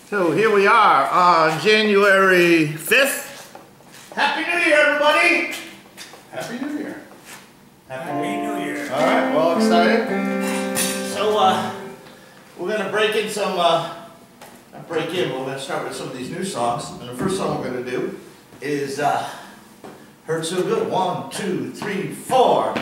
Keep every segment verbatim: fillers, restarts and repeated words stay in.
So here we are on January fifth. Happy New Year, everybody! Happy New Year. Happy New Year. All right, well excited. So uh, we're going to break in some, uh, not break in, but we're going to start with some of these new songs. And the first song we're going to do is uh, Hurt So Good. One, two, three, four.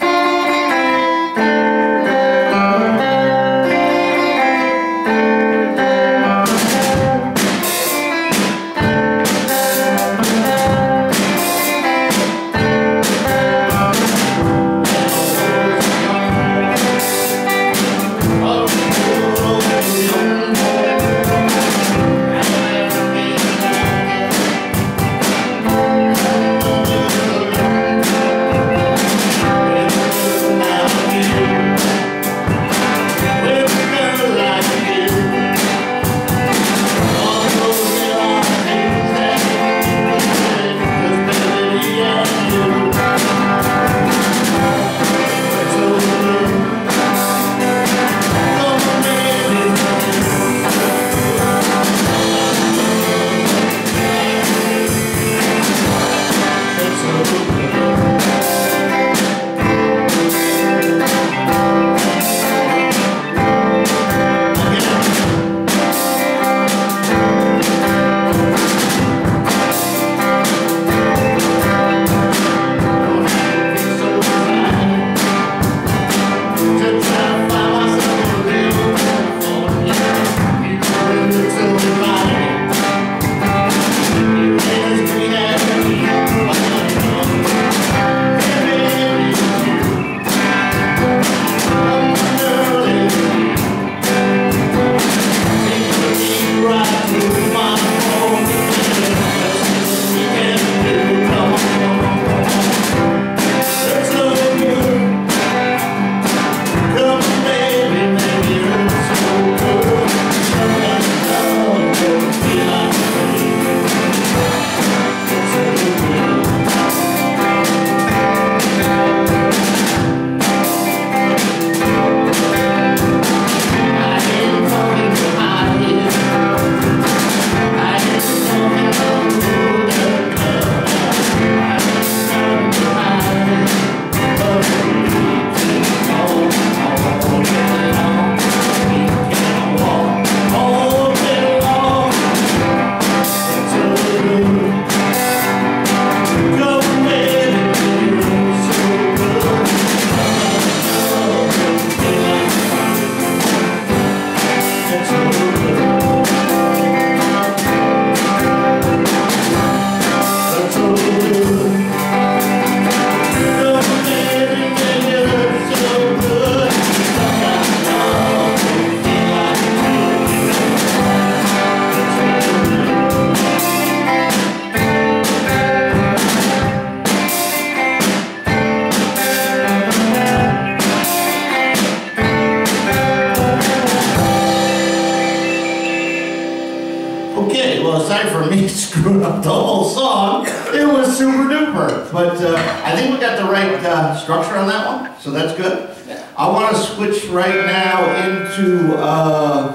Aside from me screwing up the whole song, it was super duper. But uh, I think we got the right uh, structure on that one, so that's good. I want to switch right now into uh,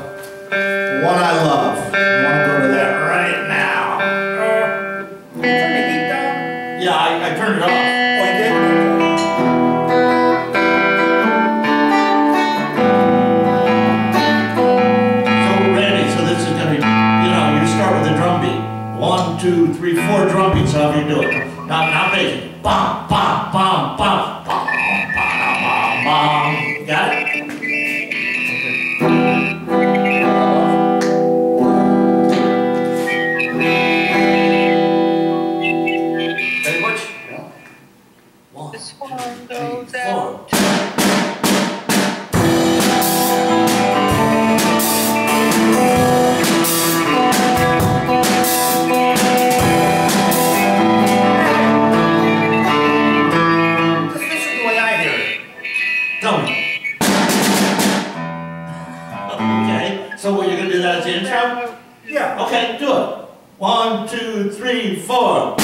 One I Love. I want to go to that right now. Uh, you turn the heat down? Yeah, I, I turned it off. Oh, you did? One, two, three, four drum beats, however you do it. Not, not basic. Bum, bum, bum, bum, bum, bum, bum, bum. Got it? Ready, Butch? Yeah. One, two, three, four. So what, you're going to do that as the intro? Yeah. Okay, do it. One, two, three, four.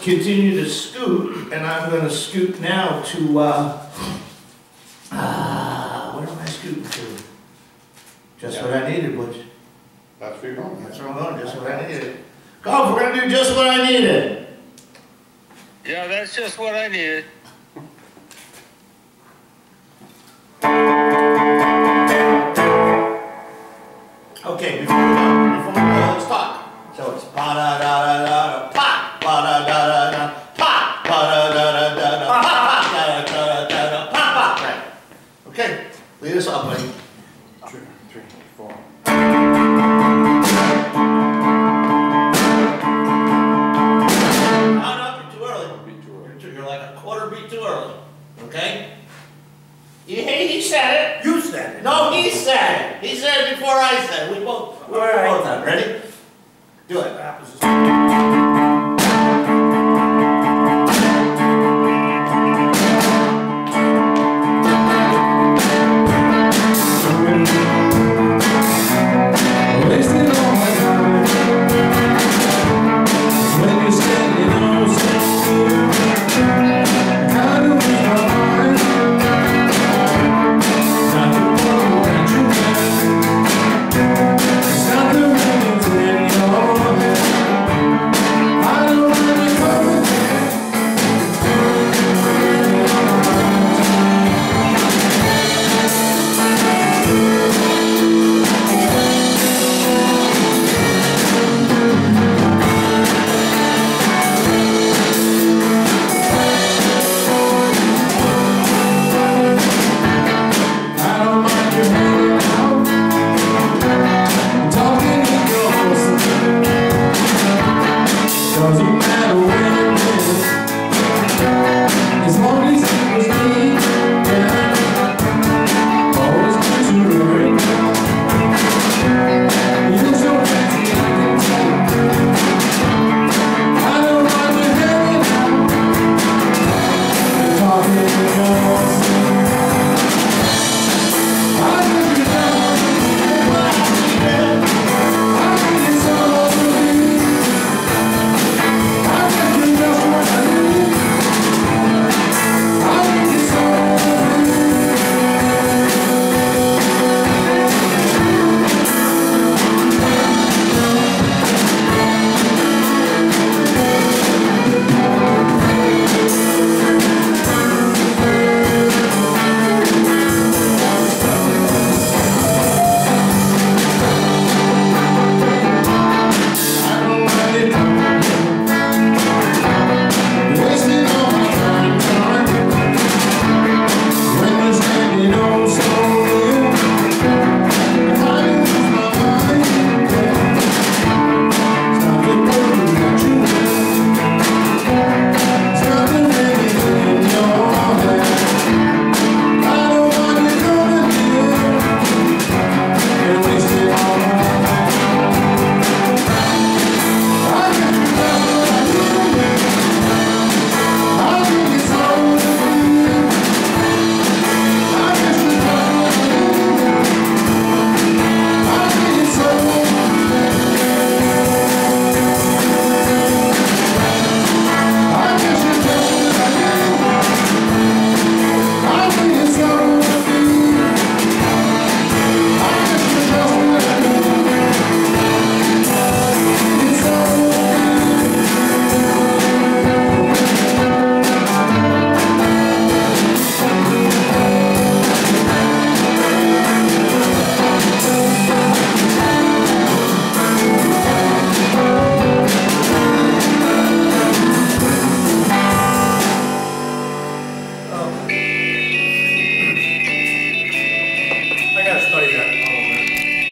continue to scoot, and I'm gonna scoot now to, uh, uh, where am I scooting to? Just what I needed, Butch. That's where you're going. That's where I'm going, just what I needed. Golf, we're gonna do just what I needed. Yeah, that's just what I needed. Okay, before we go, before we go, let's talk. So it's ba da da da da pa, ba da da da da pa, ba da da da da da pa, da da da da da pa pa. Right. Okay, lead us off, buddy. Two, three, four. No, no, you're too early. Beat too early. You're, too, you're like a quarter beat too early. Okay? He, he said it. You said it. No, he said it. He said it before I said it. We both, we All right. both have. Ready? Do it. Apples is-